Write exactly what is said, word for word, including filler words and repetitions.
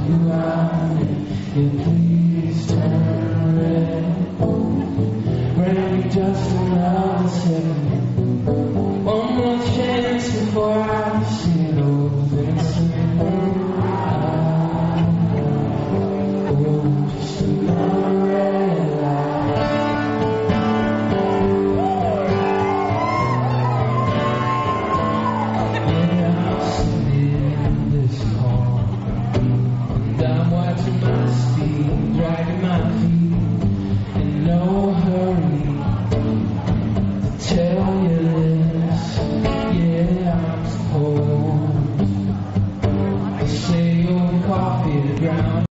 around it. Yeah, please turn red. Rain just another second. One more chance before I see it over and say, oh, just another red light. Yeah, I'm sitting in this car, and I'm watching my speed, dragging my feet, in no hurry to tell you this. Yeah, I'm supposed to say your coffee to ground.